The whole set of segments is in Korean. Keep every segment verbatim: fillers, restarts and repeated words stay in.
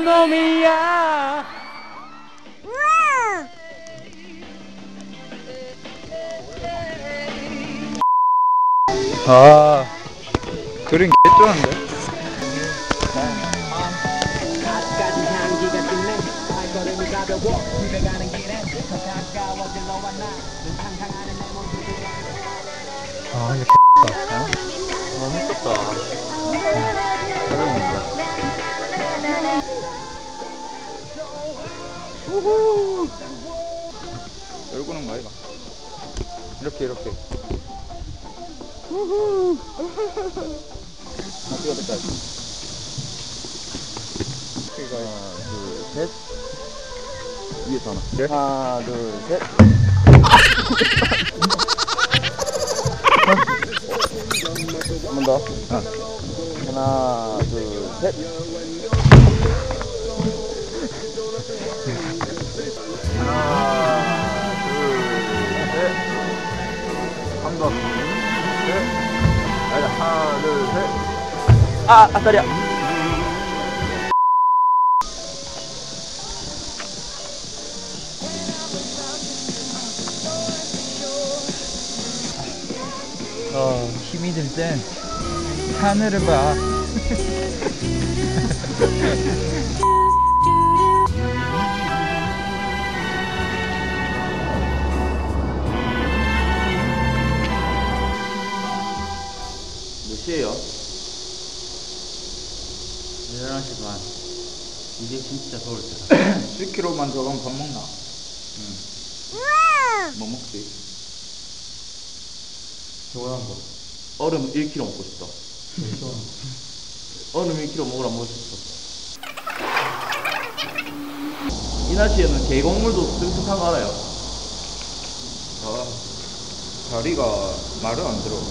나쁜 놈이야. 아, 그림 개쩌는데? 아, 이거 개X다. 어? 아, 했었다. 우후. 열고는 거 아이가? 이렇게 이렇게. 우후. 어디가 될까? 이거 하나, 둘, 셋. 위에서 하나. 네? 하나, 둘, 셋. 한 번 더. 아. 하나, 둘, 셋. 하나, 둘, 셋. 한 번. 셋. 아니다. 하나, 둘, 셋. 아, 아따리야. 어, 힘이 들 땐 하늘을 봐. 몇 시에요? 열한 시 반. 이게 진짜 더울 때다. 십 킬로그램만 더 가면 밥 먹나? 응. 뭐 먹지? 시원한 거. 얼음 일 킬로그램 먹고 싶다. 얼음 일 킬로그램 먹으라 먹고 싶어. 이 날씨에는 계곡물도 ตึ 거 알아요? 아, 다리가 말을 안 들어.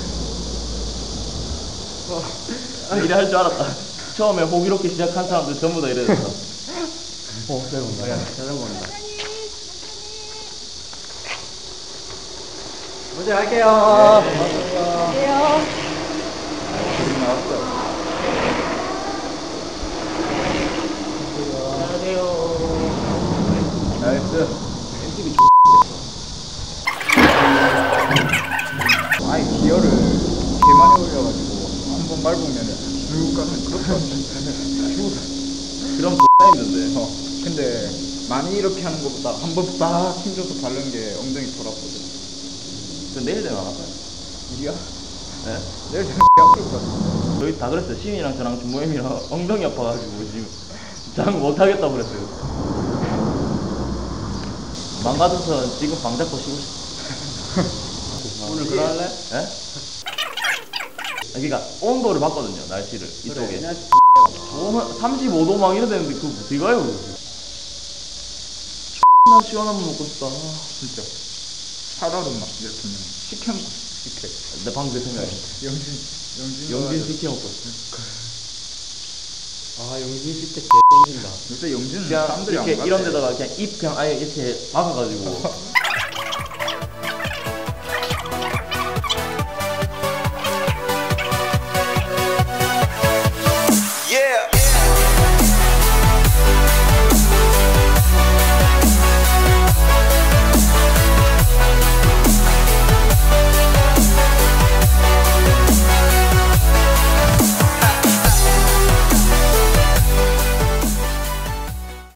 아, 이래 할 줄 알았다. 처음에 호기롭게 시작한 사람들 전부 다 이래 됐다. 어, 자전거. 야, 자전거 온다. 먼저 갈게요. 네. 갈게요. 그림 나왔어. 안녕하세요. 나이스. 엔티비 아니, 기어를 개 많이 올려가지고 한 번 밟으면 쭉 가면 그렇게 그럼 X나 힘든데. 어, 근데 많이 이렇게 하는 것보다 한 번 딱 힘줘서 바른 게 엉덩이 돌았거든. 저 내일 되면 안 할까요? 이리야? 네? 내일 되면 개 아플 것 같아. 저희 다 그랬어요. 시민이랑 저랑 준모임이랑 엉덩이 아파가지고 지금 장 못하겠다고 그랬어요. 망가져서 지금 방 잡고 쉬고 싶어. 오늘 그거 할래? 예? 그러니까 온도를 봤거든요. 날씨를 이쪽에. 저는 삼십오 도 막 이러는데 그거 어디 가요? 나 시원한 물 먹고 싶다. 진짜. 살얼음 막 이렇게 시켜 먹고 싶어. 시켜. 내 방금 그 생각이. 영진, 영진. 영진 시켜 먹고 싶어. 아, 영진 씨때 개 땡긴다. 요새 영진은 그냥 사람들이 안 이렇게 가대. 이런 데다가 그냥 입 그냥 아예 이렇게 박아가지고